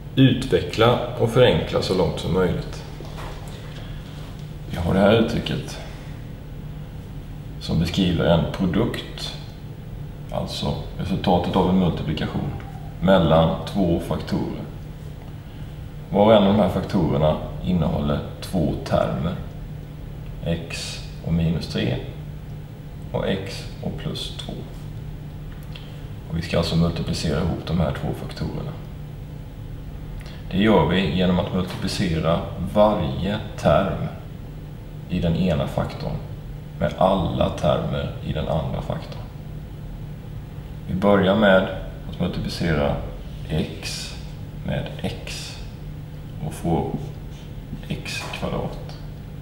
Utveckla och förenkla så långt som möjligt. Vi har det här uttrycket som beskriver en produkt, alltså resultatet av en multiplikation mellan två faktorer. Var och en av de här faktorerna innehåller två termer, x och minus 3 och x och plus 2. Och vi ska alltså multiplicera ihop de här två faktorerna. Det gör vi genom att multiplicera varje term i den ena faktorn med alla termer i den andra faktorn. Vi börjar med att multiplicera x med x och får x kvadrat.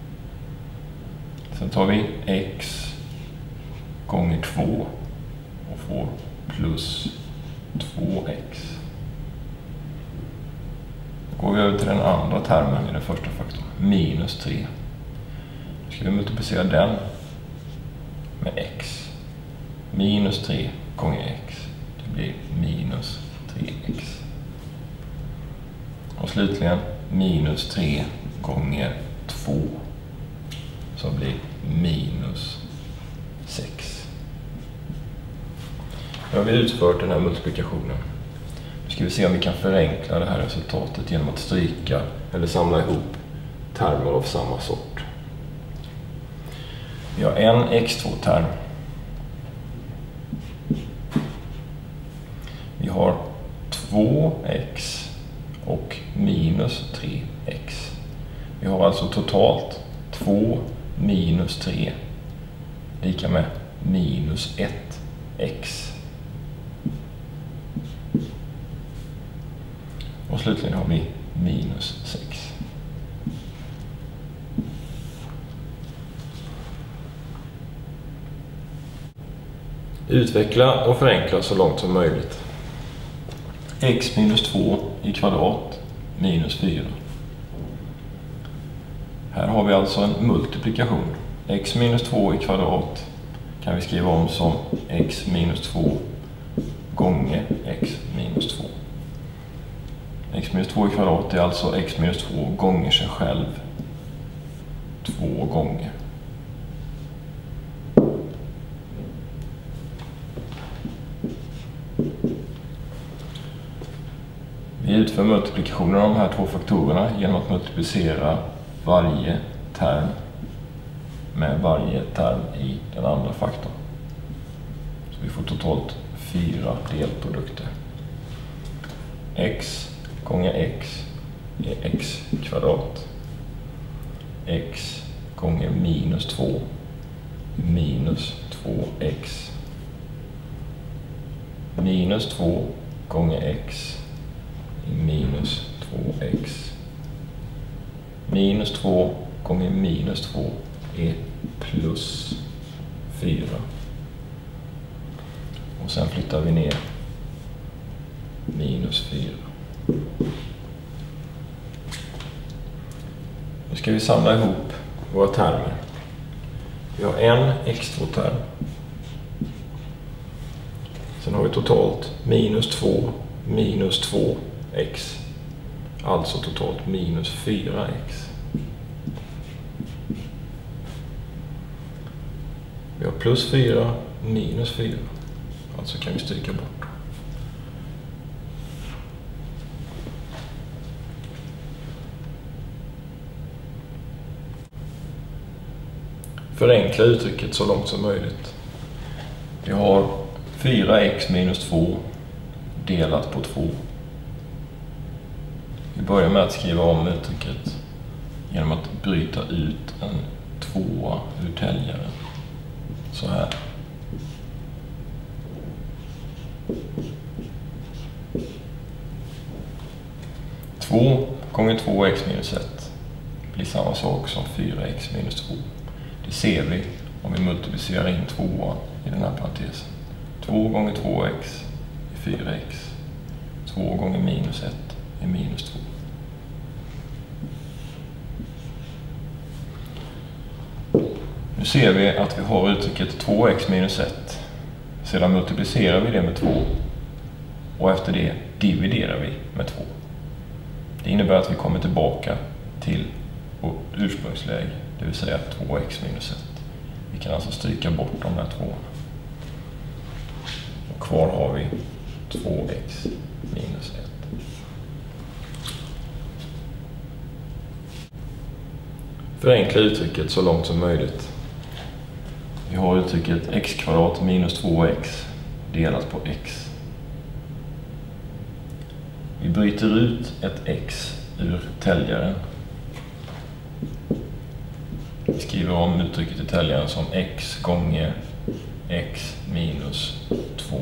Sen tar vi x gånger 2 och får plus 2x. Då går vi över till den andra termen i den första faktorn, minus 3. Då ska vi multiplicera den med x. Minus 3 gånger x. Det blir minus 3x. Och slutligen minus 3 gånger 2. Så blir minus 6. Nu har vi utfört den här multiplikationen. Nu ska vi se om vi kan förenkla det här resultatet genom att stryka eller samla ihop termer av samma sort. Vi har en x2-term. Vi har 2x och minus 3x. Vi har alltså totalt 2 minus 3 lika med minus 1x. Och slutligen har vi minus 6. Utveckla och förenkla så långt som möjligt. X minus 2 i kvadrat minus 4. Här har vi alltså en multiplikation. X minus 2 i kvadrat kan vi skriva om som x minus 2 gånger x minus 2. X minus 2 i kvadrat är alltså x minus 2 gånger sig själv 2 gånger. Vi utför multiplikationen av de här två faktorerna genom att multiplicera varje term med varje term i den andra faktorn. Så vi får totalt 4 delprodukter. X gånger x är x kvadrat. X gånger minus 2 är minus 2x. Minus 2 gånger x är minus 2x. Minus 2 gånger minus 2 är plus 4. Och sen flyttar vi ner minus 4. Nu ska vi samla ihop våra termer. Vi har en x2-term. Sen har vi totalt minus 2 minus 2x. Alltså totalt minus 4x. Vi har plus 4 minus 4. Alltså kan vi stryka bort. Förenkla uttrycket så långt som möjligt. Vi har 4x minus 2 delat på 2. Vi börjar med att skriva om uttrycket genom att bryta ut en 2 ur täljaren. Så här. Två gånger 2x minus 1 blir samma sak som 4x minus 2. Det ser vi om vi multiplicerar in 2 i den här parentesen. 2 gånger 2x är 4x. 2 gånger minus 1 är minus 2. Nu ser vi att vi har uttrycket 2x minus 1. Sedan multiplicerar vi det med 2. Och efter det dividerar vi med 2. Det innebär att vi kommer tillbaka till vårt ursprungsläge, det vill säga 2x minus 1. Vi kan alltså stryka bort de här två. Och kvar har vi 2x minus 1. Förenkla uttrycket så långt som möjligt. Vi har uttrycket x kvadrat minus 2x delat på x. Vi bryter ut ett x ur täljaren. Vi skriver om uttrycket i täljaren som x gånger x minus 2.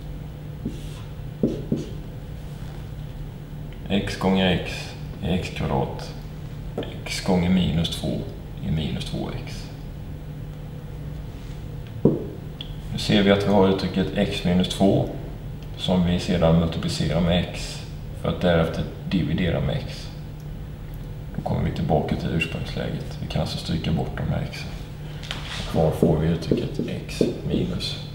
X gånger x är x kvadrat. X gånger minus 2 är minus 2x. Nu ser vi att vi har uttrycket x minus 2 som vi sedan multiplicerar med x för att därefter dividera med x. Då kommer vi tillbaka till ursprungsläget. Vi kan alltså stryka bort de här x. Kvar får vi uttrycket x minus